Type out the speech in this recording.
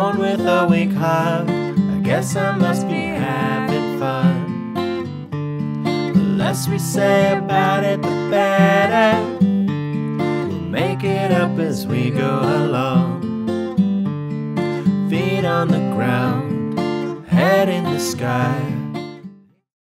born with a weak heart. I guess I must be having fun. The less we say about it, the better. We'll make it up as we go along. Feet on the ground, head in the sky.